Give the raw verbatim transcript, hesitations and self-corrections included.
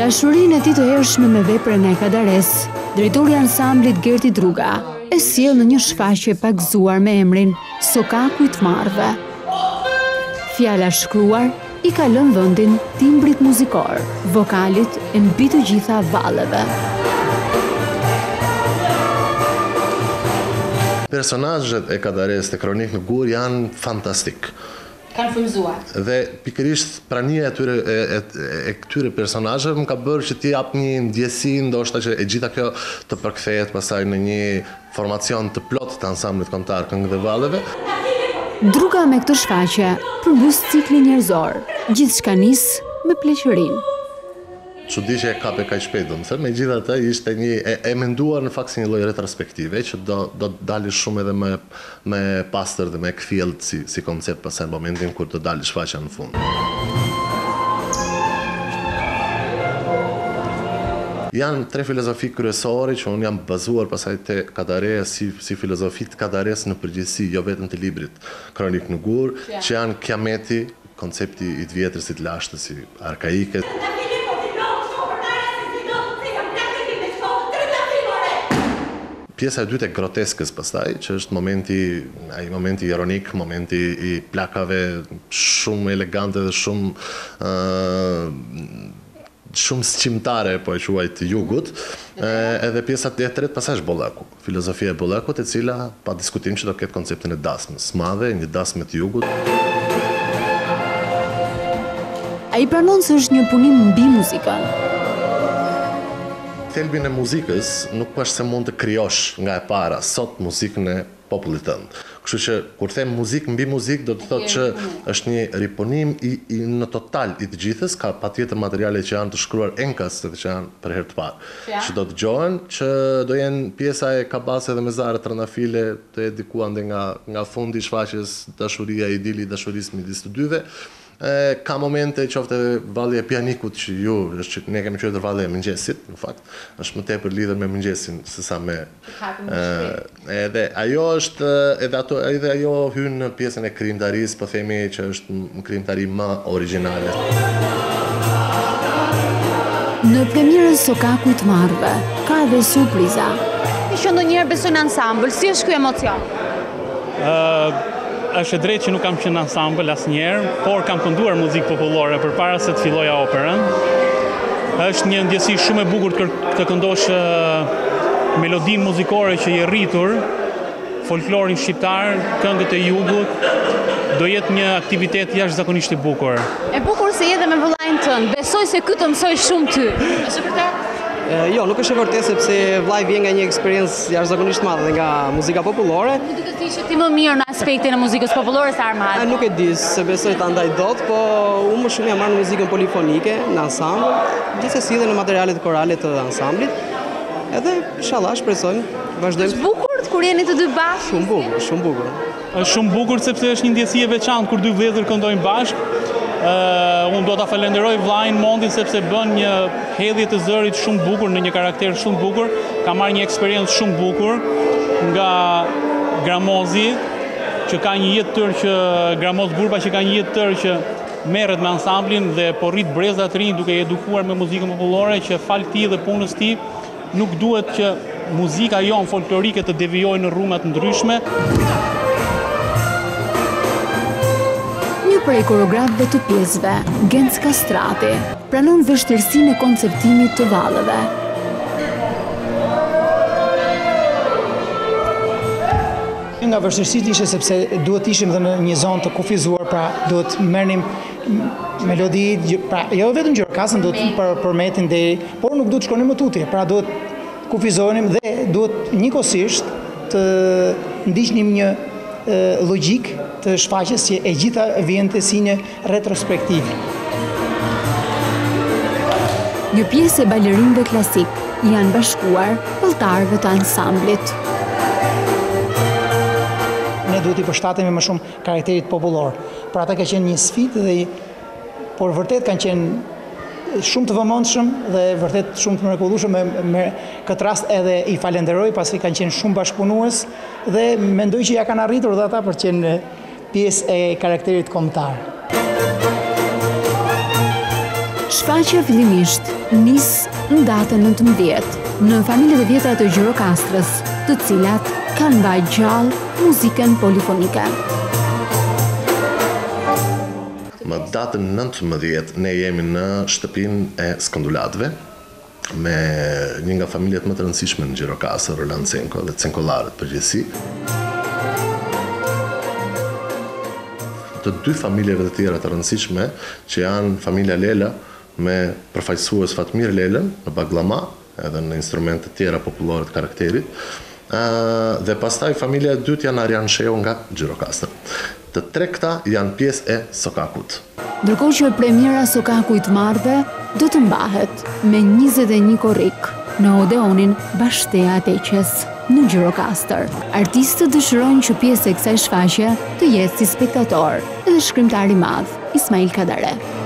Dashurinë e tij të hershme me veprën e Kadares, drejtori i ansamblit Gerti Druga e sjell në një shfaqje pak gëzuar me emrin Sokaku i të marrëve. Fjala shkruar i ka lënë vendin timbrit muzikor, vokalit e mbi të gjitha valleve. Personazhet e Kadares të Kronik në Gur janë fantastik. Kanë frymzuar. Dhe pikërisht prania e tyre e, e, e këtyre personazheve më ka bërë që t'i jap një ndjesi ndoshta që e gjitha kjo të përkthehet pastaj në një formacion të plot të ansamblit kombëtar Këngë dhe Valleve. Druga me këtë shfaqje përbus cikli njerëzor, gjithçka nis me pleqërinë. Çudi që e kape kaq shpejt, do të them, megjithatë ishte një e, e menduar në fakt si një lloj retrospektive që do do dalë shumë edhe më më pastër dhe më kthjellët si si koncept pastaj në momentin kur do dalë shfaqja në fund. Janë tre filozofi kryesore që unë jam bazuar pasaj të Kadareja si, si filozofi të Kadares në përgjithësi, jo vetëm të librit Kronik në Gur, që janë kiameti, koncepti i të vjetër si të lashtë, si arkaike. Pjesa e dytë e groteskës pastaj, që është momenti, ai momenti ironik, momenti i plakave shumë elegante dhe shumë uh, shumë sqimtare, po e quaj të jugut, e, edhe pjesa e tretë pastaj është Bollaku, filozofia e Bollakut, e cila pa diskutim që do ketë konceptin e dasmës së madhe, një dasmë të jugut. Ai pranon se është një punim mbi muzikën. Thelbin e muzikës nuk është se mund të krijosh nga e para sot muzikën e popullit tënd. Kështu që kur them muzikë mbi muzikë do të thotë që është një ripunim i, i në total i të gjithës, ka patjetër materiale që janë të shkruar enkas dhe që janë për herë të parë. Që do të dëgjohen, që do jenë pjesa e Kabase dhe Mezare Trëndafile të edikuar nga nga fundi i shfaqjes dashuria e idili i dashurisë midis të dyve. E, ka momente qofte valli e pianikut që ju, është që ne kemi quajtur valli e mëngjesit, në fakt, është më tepër lidhur me mëngjesin sesa me e, edhe ajo është edhe ato edhe ajo hyn në pjesën e krijimtarisë, po themi që është një krijimtari më origjinale. Në premierën Sokaku i të marrëve ka edhe surpriza. Që ndonjëherë besoj në ansambël, si është ky emocion? Uh, është e drejtë që nuk kam qenë në ansambël asnjëherë, por kam kënduar muzikë popullore përpara se të filloja operën. Është një ndjesi shumë e bukur të këndosh melodinë muzikore që je rritur, folklorin shqiptar, këngët e jugut, do jetë një aktivitet jashtëzakonisht i bukur. E bukur se je dhe me vëllain tënd. Besoj se ky të mësoj shumë ty. Është vërtet? Jo, nuk është e vërtetë sepse vllai vjen nga një eksperiencë jashtëzakonisht të madhe nga muzika popullore. Nuk duket ti që ti më mirë në aspektin e muzikës popullore se Armand. Nuk e di se besoj ta ndaj dot, po unë më shumë jam marrë në muzikën polifonike, në ansambël, gjithsesi edhe në materialet korale të ansamblit. Edhe inshallah shpresojmë vazhdojmë. Është bukur kur jeni të dy bashkë? Shumë bukur, shumë bukur. Është shumë bukur sepse është një ndjesi e veçantë kur dy vëllezër këndojnë bashkë. Uh, unë do ta falenderoj vllain Mondin sepse bën një hedhje të zërit shumë bukur në një karakter shumë bukur. Ka marrë një eksperiencë shumë bukur nga Gramozi, që ka një jetë tërë që Gramoz Burba që ka një jetë tërë që merret me ansamblin dhe po rrit breza të rinj duke edukuar me muzikën popullore, që fal tij dhe punës tij nuk duhet që muzika jon folklorike të devijojë në rruma të ndryshme. Një prej koreografëve të pjesëve, Genc Kastrati, pranon vështirësinë e konceptimit të valleve. Nga vështirësitë ishte sepse duhet ishim dhe në një zonë të kufizuar, pra duhet merrnim melodi, pra jo vetëm gjërkasën, duhet për përmetin dhe, por nuk duhet shkonim më tutje, pra duhet kufizohemi dhe duhet njëkohësisht të ndiqnim një e, logjik të shfaqjes që e gjitha vjente si një retrospektiv. Një pjesë e balerinëve klasik janë bashkuar pëlltarëve të ansamblit. Ne duhet i përshtatemi më shumë karakterit popullor. Pra ata ka qenë një sfidë dhe por vërtet kanë qenë shumë të vëmendshëm dhe vërtet shumë të mrekullueshëm me, me këtë rast edhe i falenderoj pasi kanë qenë shumë bashkëpunues dhe mendoj që ja kanë arritur dhe ata për të qenë pjesë e karakterit kombëtar. Shfaqja fillimisht nis në datën nëntëmbëdhjetë në familjet e vjetra të Gjirokastrës, të cilat kanë mbajtur gjallë muzikën polifonike. Më datën nëntëmbëdhjetë ne jemi në shtëpinë e Skëndulatëve me një nga familjet më të rëndësishme në Gjirokastër, Roland Cenko dhe Cenkollarët përgjithësi. Të dy familjeve të tjera të rëndësishme që janë familja Lela me përfaqësues Fatmir Lelën në Baglama edhe në instrumente tjera popullore të karakterit, dhe pastaj familja e dytë janë Arjan Sheu nga Gjirokastër. Të tre këta janë pjesë e Sokakut. Ndërkohë që premiera Sokaku i të marrëve do të mbahet me njëzet e një korrik në Odeonin Bashtea Ateqes në Gjirokastër. Artistët dëshirojnë që pjesë e kësaj shfaqje të jetë si spektator edhe shkrimtari i madh Ismail Kadare.